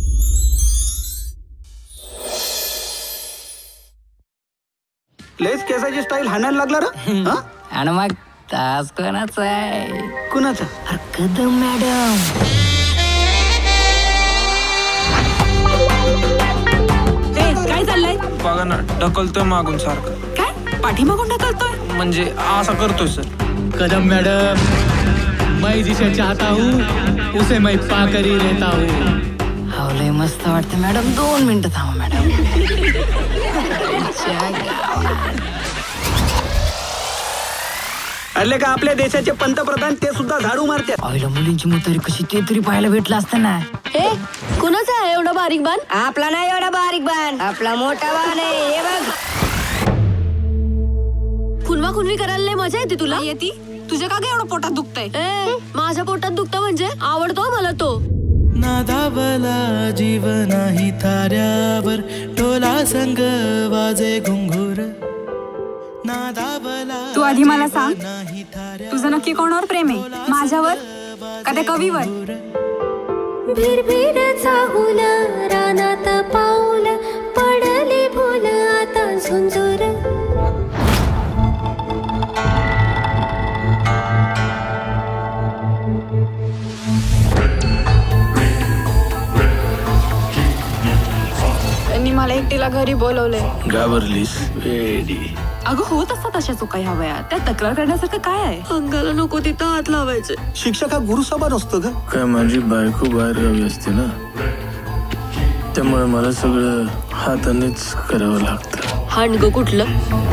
लेस केसाची style हाणायला लागला रे. आणि मग तास कोणाचा आहे? कुणाचा? अरे कदम मॅडम. काय चाललंय? बघा ना, ढकलतोय मागून सारखं. काय पाठीमागून ढकलतोय? म्हणजे असं करतोय सर. कदम मैडम, मैं जिसे चाहता हूँ उसे मैं पाकर ही रहता हूँ. लय मस्त वाटतं मॅडम. 2 मिनिटं थांबा मॅडम. अरे का आपल्या देशाचे पंतप्रधान ते सुद्धा झाडू मारतात. आईला मुलींची मुतारी कशी ते तरी पाहायला भेटलं असतं ना. हे कुणाचा आहे एवढा बारीक बाण? आपला नाही एवढा बारीक बाण, आपला मोठा बाण आहे. हे बघ, खुनवा खुनवी करायला लय मजा येते तुला. येती? तुझ्या का एवढं पोटात दुखतंय? माझ्या पोटात दुखतं म्हणजे आवडतो मला तो. नादावला जीवनाही थाऱ्यावर टोला संग वाजे घुंगूर. तू आधी मला सांग, तुझं नक्की कोणावर प्रेम आहे? माझ्यावर का त्या कवीवर? भिरभिर चाहूल रानात पाऊल पडले फुल आता झुंजूर. त्यांनी मला एकटीला घरी बोलवलंय. घाबरलीस वेडी. अगं होत असतात अशा चुका ह्या वयात. त्या तक्रार करण्यासारखं काय आहे? अंगाला नको तिथं हात लावायचे. शिक्षक हा गुरुसभा नसतो का? काय माझी बायको बाहेर गावी असते ना, त्यामुळे मला सगळं हातानेच करावं लागतं. हांडग कुठलं?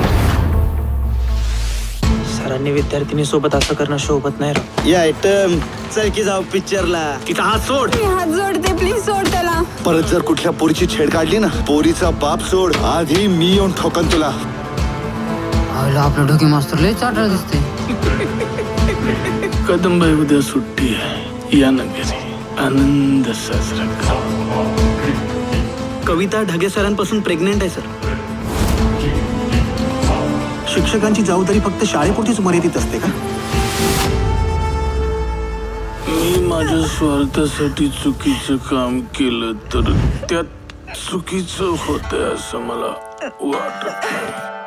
सरांनी विद्यार्थिनी सोबत असं करणं शोभत नाही रे. या आयटम चल की जाऊ पिक्चरला. तिचा हात सोड. मी हात जोडते, प्लीज सोड त्याला. परत जर कुठल्या पोरीची छेड काढली ना, पोरीचा बाप सोड, आधी मी येऊन ठोकन तुला. आईला आपलं डोके मास्तर लय चाटळ दिसते. कदमबाई उद्या सुट्टी आहे, या ना घरी आनंद साजरा करा. कविता ढगे सरांपासून प्रेग्नेंट आहे सर. शिक्षकांची जबाबदारी फक्त शाळेपुरतीच मर्यादित असते का? मी माझ्या स्वार्थासाठी चुकीचं काम केलं तर त्यात चुकीचं होतंय असं मला वाटत नाही.